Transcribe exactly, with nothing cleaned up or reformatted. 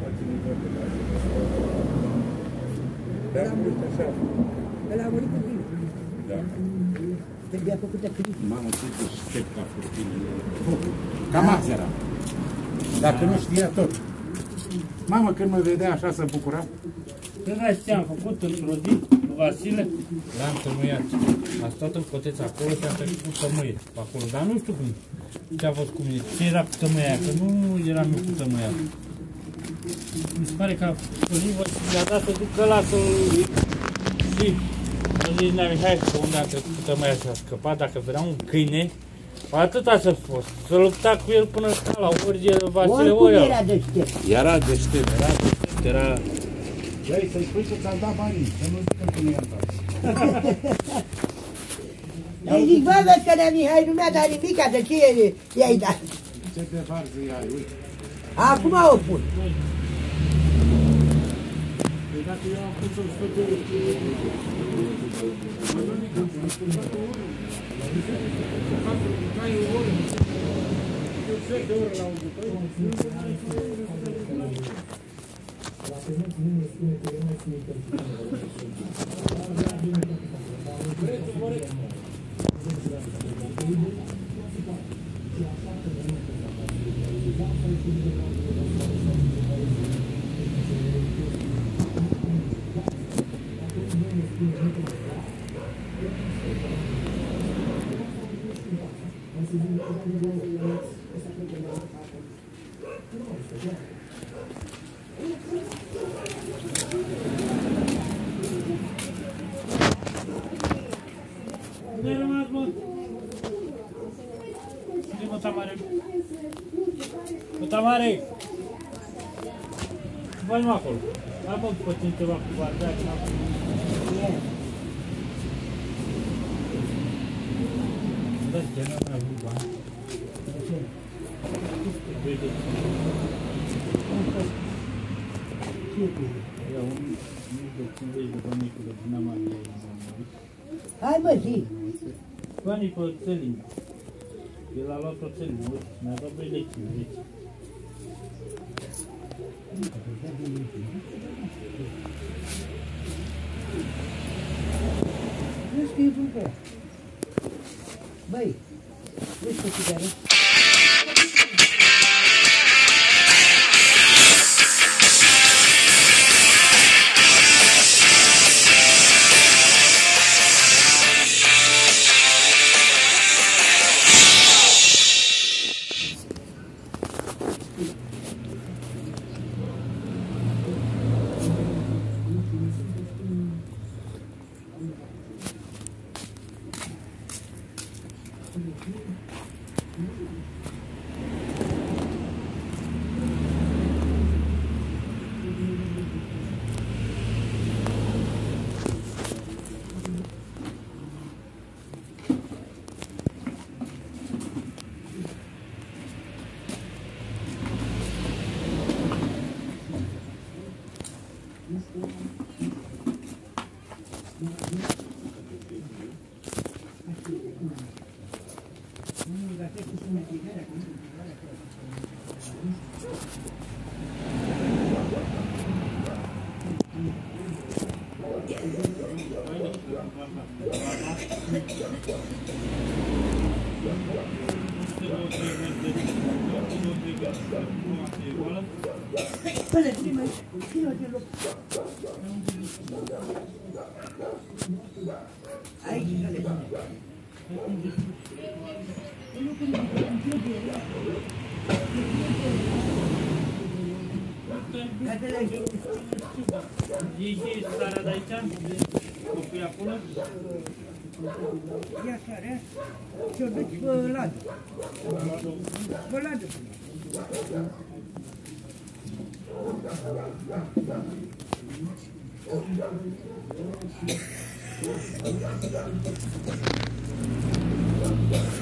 Ăla a murit așa. Ăla a murit cu tine. Da. Trebuia făcută critic. Mamă, ce deștept a fost tine. Cam azi era. Dacă nu știa tot. Mamă, când mă vedea așa, se bucura. Tăi ce-am făcut într-o zi cu Vasile? L-am tămâiat. A stat în coteț acolo și a trecut cu tămâie pe acolo. Dar nu știu cum. Ce a fost cu mine. Ce era cu tămâia? Că nu eram eu cu tămâia. Mi se pare că a i-a dat să ducă ăla să... Și... Îmi zici, Nea Mihai, că unde a trecut cu tămâia și a scăpat, dacă vrea un câine, atâta să fost. Să lupta cu el până la orgie Vasile Oricum Orea. era deștept. Era deștept. Era deștept, era... Băi, să-i spui că ți-am dat banii, să nu zică că nu i-am dat. Îi zic, bă, vezi că Nea Mihai nu mi-a dat nimica, de ce i-ai dat? Ce de varză ai, uite. Acum o pun. Deci dacă eu am pus o sută de euro, mă dă nici am pus o sută de euro. Să fac o bucai o oră. Eu șase de ore la un bucai. La pământ nu ne spune că eu mai ține Unde ai rămas, mă? Unde-i mă, Tamare? Mă, Tamare! Ce faci, mă, acolo? Hai, mă, puțin ceva cu bardea, că n-am... Da, chiar n-am avut bani. Ia un mic de cincizeci de bănicule din Amalia. Hai mă, zi. Banii pe țelină. El a luat o țelină, uite, mi-a dat doi lei cincizeci. Nu știu cum că. Băi, nu știu ce care. Până primă, ține-o de loc. Aici, ale. Iei și starea de aici? Copii acolo? Ia starea și o duci pe ladă. Pe ladă. Thank you.